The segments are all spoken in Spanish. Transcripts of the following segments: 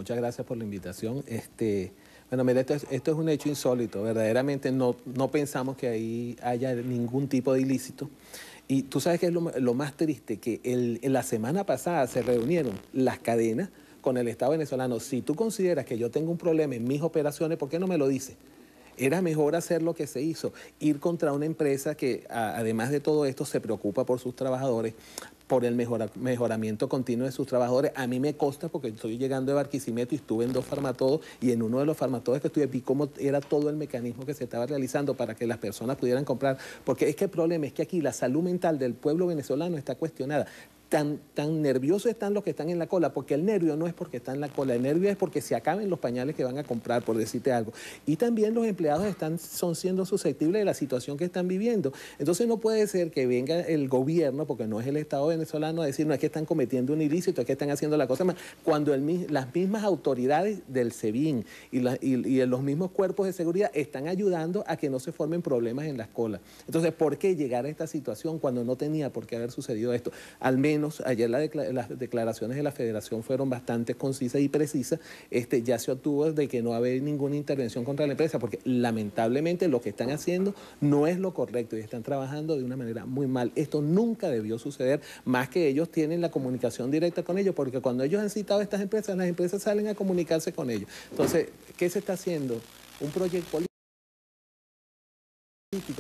muchas gracias por la invitación. Bueno, mira, esto es un hecho insólito. Verdaderamente no pensamos que ahí haya ningún tipo de ilícito. Y tú sabes que es lo más triste, que en la semana pasada se reunieron las cadenas con el Estado venezolano. Si tú consideras que yo tengo un problema en mis operaciones, ¿por qué no me lo dices? Era mejor hacer lo que se hizo, ir contra una empresa que, además de todo esto, se preocupa por sus trabajadores, por el mejoramiento continuo de sus trabajadores. A mí me consta porque estoy llegando de Barquisimeto y estuve en 2 Farmatodos, y en uno de los Farmatodos que estuve vi cómo era todo el mecanismo que se estaba realizando para que las personas pudieran comprar, porque es que el problema es que aquí la salud mental del pueblo venezolano está cuestionada. Tan nerviosos están los que están en la cola, porque el nervio no es porque está en la cola, el nervio es porque se acaben los pañales que van a comprar, por decirte algo. Y también los empleados son siendo susceptibles de la situación que están viviendo. Entonces no puede ser que venga el gobierno, porque no es el Estado venezolano, a decir, no, es que están cometiendo un ilícito, es que están haciendo la cosa mal, cuando las mismas autoridades del SEBIN y los mismos cuerpos de seguridad están ayudando a que no se formen problemas en las colas. Entonces, ¿por qué llegar a esta situación cuando no tenía por qué haber sucedido esto? Al menos ayer las declaraciones de la Federación fueron bastante concisas y precisas. Ya se obtuvo de que no va a haber ninguna intervención contra la empresa, porque lamentablemente lo que están haciendo no es lo correcto y están trabajando de una manera muy mal. Esto nunca debió suceder, más que ellos tienen la comunicación directa con ellos, porque cuando ellos han citado a estas empresas, las empresas salen a comunicarse con ellos. Entonces, ¿qué se está haciendo? Un proyecto político.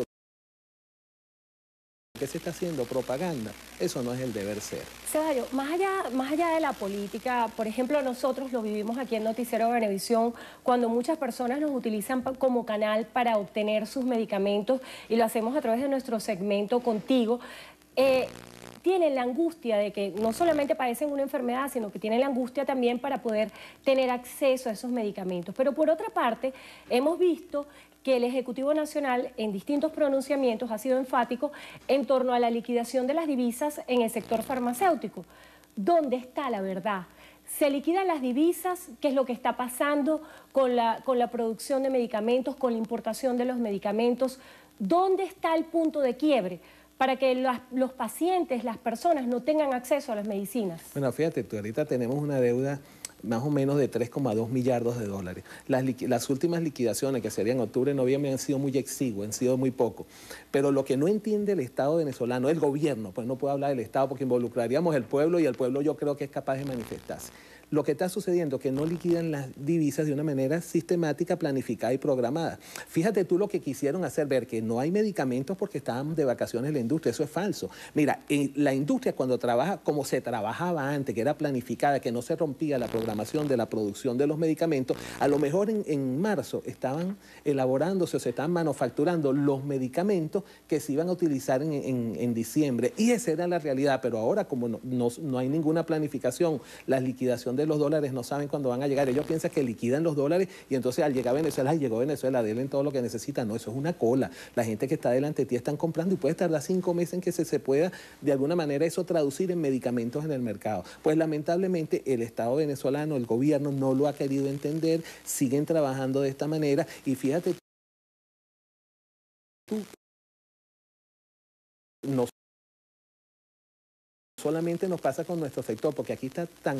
¿Qué se está haciendo? Propaganda. Eso no es el deber ser. Ceballos, más allá de la política, por ejemplo, nosotros lo vivimos aquí en Noticiero Venevisión, cuando muchas personas nos utilizan como canal para obtener sus medicamentos, y lo hacemos a través de nuestro segmento Contigo. Tienen la angustia de que no solamente padecen una enfermedad, sino que tienen la angustia también para poder tener acceso a esos medicamentos. Pero por otra parte, hemos visto que el Ejecutivo Nacional en distintos pronunciamientos ha sido enfático en torno a la liquidación de las divisas en el sector farmacéutico. ¿Dónde está la verdad? ¿Se liquidan las divisas? ¿Qué es lo que está pasando con la producción de medicamentos, con la importación de los medicamentos? ¿Dónde está el punto de quiebre para que los pacientes, las personas, no tengan acceso a las medicinas? Bueno, fíjate, tú ahorita tenemos una deuda más o menos de 3,2 millardos de dólares. Las últimas liquidaciones, que serían octubre, noviembre, han sido muy exiguas, han sido muy poco. Pero lo que no entiende el Estado venezolano, el gobierno, pues no puedo hablar del Estado porque involucraríamos al pueblo, y el pueblo yo creo que es capaz de manifestarse. Lo que está sucediendo es que no liquidan las divisas de una manera sistemática, planificada y programada. Fíjate tú lo que quisieron hacer, ver que no hay medicamentos porque estábamos de vacaciones en la industria. Eso es falso. Mira, la industria cuando trabaja como se trabajaba antes, que era planificada, que no se rompía la programación de la producción de los medicamentos, a lo mejor en marzo estaban elaborándose o se estaban manufacturando los medicamentos que se iban a utilizar en diciembre. Y esa era la realidad. Pero ahora, como no hay ninguna planificación, la liquidación de los dólares no saben cuándo van a llegar. Ellos piensan que liquidan los dólares y entonces al llegar a Venezuela, ay, llegó Venezuela, denle todo lo que necesitan. No, eso es una cola. La gente que está delante de ti están comprando y puede tardar 5 meses en que se pueda de alguna manera eso traducir en medicamentos en el mercado. Pues lamentablemente el Estado venezolano, el gobierno no lo ha querido entender, siguen trabajando de esta manera y fíjate tú, no solamente nos pasa con nuestro sector, porque aquí está tan...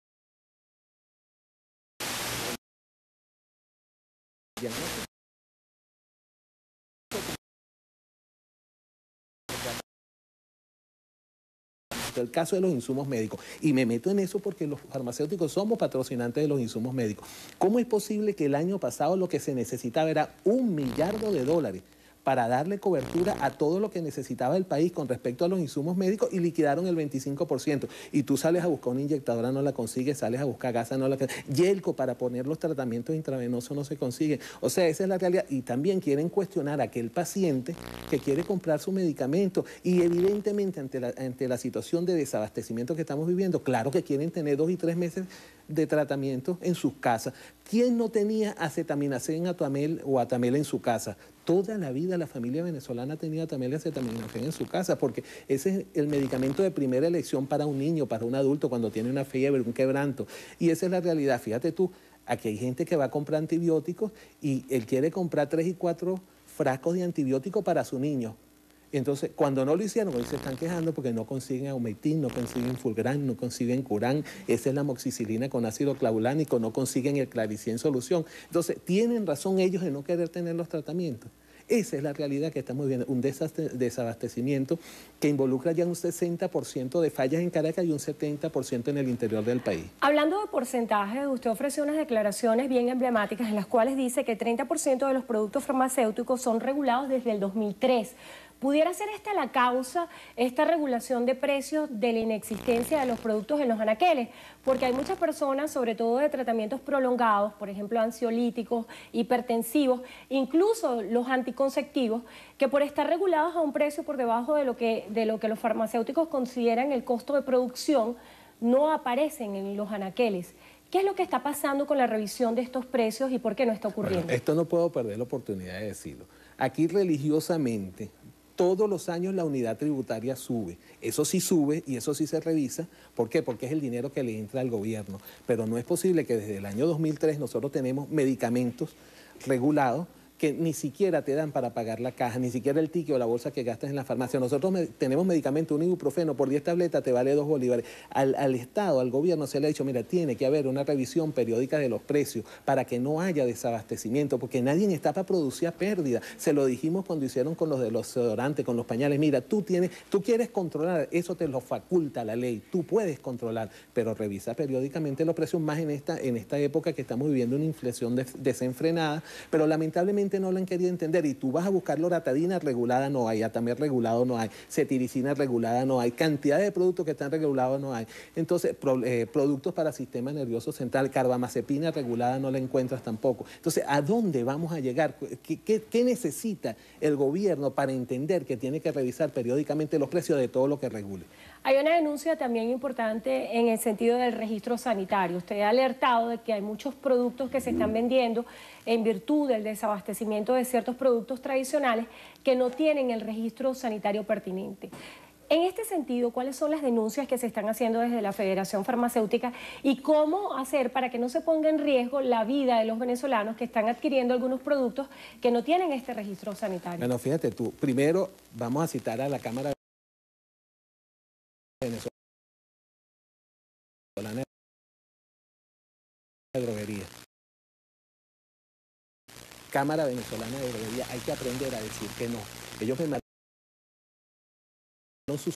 El caso de los insumos médicos, y me meto en eso porque los farmacéuticos somos patrocinantes de los insumos médicos. ¿Cómo es posible que el año pasado lo que se necesitaba era $1 millardo para darle cobertura a todo lo que necesitaba el país con respecto a los insumos médicos, y liquidaron el 25%? Y tú sales a buscar una inyectadora, no la consigues, sales a buscar gasa, no la consigues. Yelco para poner los tratamientos intravenosos no se consigue. O sea, esa es la realidad. Y también quieren cuestionar a aquel paciente que quiere comprar su medicamento. Y evidentemente ante la situación de desabastecimiento que estamos viviendo, claro que quieren tener 2 y 3 meses de tratamiento en sus casas. ¿Quién no tenía acetaminofén, Atamel o Atamel en su casa? Toda la vida la familia venezolana tenía Atamel y acetaminofén en su casa, porque ese es el medicamento de primera elección para un niño, para un adulto, cuando tiene una fiebre, un quebranto. Y esa es la realidad. Fíjate tú, aquí hay gente que va a comprar antibióticos y él quiere comprar 3 y 4 frascos de antibióticos para su niño. Entonces, cuando no lo hicieron, hoy se están quejando porque no consiguen Aumetin, no consiguen Fulgran, no consiguen Curán, esa es la amoxicilina con ácido clavulánico, no consiguen el Claricien solución. Entonces, tienen razón ellos de no querer tener los tratamientos. Esa es la realidad que estamos viendo, un desabastecimiento que involucra ya un 60% de fallas en Caracas y un 70% en el interior del país. Hablando de porcentajes, usted ofreció unas declaraciones bien emblemáticas en las cuales dice que 30% de los productos farmacéuticos son regulados desde el 2003. ¿Pudiera ser esta la causa, esta regulación de precios de la inexistencia de los productos en los anaqueles? Porque hay muchas personas, sobre todo de tratamientos prolongados, por ejemplo ansiolíticos, hipertensivos, incluso los anticonceptivos, que por estar regulados a un precio por debajo de lo que los farmacéuticos consideran el costo de producción, no aparecen en los anaqueles. ¿Qué es lo que está pasando con la revisión de estos precios y por qué no está ocurriendo? Bueno, esto no puedo perder la oportunidad de decirlo. Aquí religiosamente, todos los años la unidad tributaria sube. Eso sí sube y eso sí se revisa. ¿Por qué? Porque es el dinero que le entra al gobierno. Pero no es posible que desde el año 2003 nosotros tenemos medicamentos regulados que ni siquiera te dan para pagar la caja, ni siquiera el ticket o la bolsa que gastas en la farmacia. Nosotros tenemos medicamento, un ibuprofeno, por 10 tabletas te vale 2 bolívares. Al Estado, al gobierno se le ha dicho, mira, tiene que haber una revisión periódica de los precios para que no haya desabastecimiento, porque nadie está para producir a pérdida. Se lo dijimos cuando hicieron con los de los desodorantes, con los pañales. Mira, tú quieres controlar, eso te lo faculta la ley, tú puedes controlar, pero revisa periódicamente los precios, más en esta época que estamos viviendo una inflación desenfrenada, pero lamentablemente no lo han querido entender, y tú vas a buscar loratadina regulada, no hay, Atamer regulado no hay, cetiricina regulada no hay, cantidad de productos que están regulados no hay. Entonces, productos para sistema nervioso central, carbamazepina regulada no la encuentras tampoco. Entonces, ¿a dónde vamos a llegar? ¿Qué necesita el gobierno para entender que tiene que revisar periódicamente los precios de todo lo que regule? Hay una denuncia también importante en el sentido del registro sanitario. Usted ha alertado de que hay muchos productos que se están vendiendo en virtud del desabastecimiento de ciertos productos tradicionales que no tienen el registro sanitario pertinente. En este sentido, ¿cuáles son las denuncias que se están haciendo desde la Federación Farmacéutica y cómo hacer para que no se ponga en riesgo la vida de los venezolanos que están adquiriendo algunos productos que no tienen este registro sanitario? Bueno, fíjate tú, primero vamos a citar a la Cámara Venezolana de Droguería. Cámara Venezolana de Droguería, hay que aprender a decir que no. Ellos me mandaron sus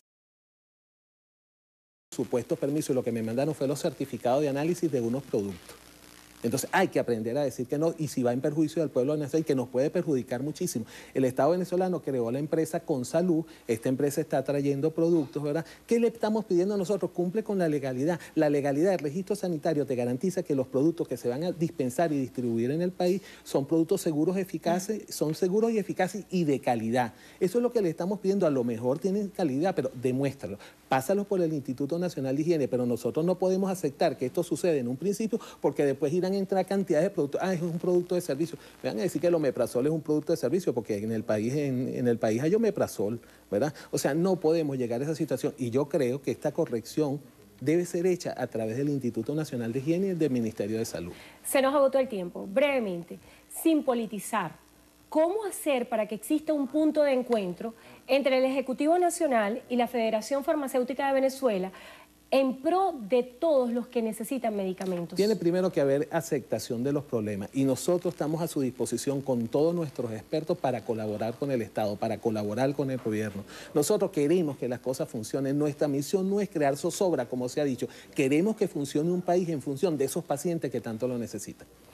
supuestos permisos y lo que me mandaron fue los certificados de análisis de unos productos. Entonces hay que aprender a decir que no, y si va en perjuicio del pueblo venezolano, que nos puede perjudicar muchísimo. El Estado venezolano creó la empresa Consalud, esta empresa está trayendo productos, ¿verdad? ¿Qué le estamos pidiendo a nosotros? Cumple con la legalidad. La legalidad del registro sanitario te garantiza que los productos que se van a dispensar y distribuir en el país son productos seguros, eficaces, son seguros y eficaces y de calidad. Eso es lo que le estamos pidiendo. A lo mejor tienen calidad, pero demuéstralo. Pásalos por el Instituto Nacional de Higiene, pero nosotros no podemos aceptar que esto suceda en un principio porque después irán a entrar cantidades de productos. Ah, es un producto de servicio. Me van a decir que el omeprazol es un producto de servicio porque en el país hay omeprazol, ¿verdad? O sea, no podemos llegar a esa situación y yo creo que esta corrección debe ser hecha a través del Instituto Nacional de Higiene y del Ministerio de Salud. Se nos agotó el tiempo. Brevemente, sin politizar, ¿cómo hacer para que exista un punto de encuentro entre el Ejecutivo Nacional y la Federación Farmacéutica de Venezuela en pro de todos los que necesitan medicamentos? Tiene primero que haber aceptación de los problemas y nosotros estamos a su disposición con todos nuestros expertos para colaborar con el Estado, para colaborar con el gobierno. Nosotros queremos que las cosas funcionen. Nuestra misión no es crear zozobra, como se ha dicho. Queremos que funcione un país en función de esos pacientes que tanto lo necesitan.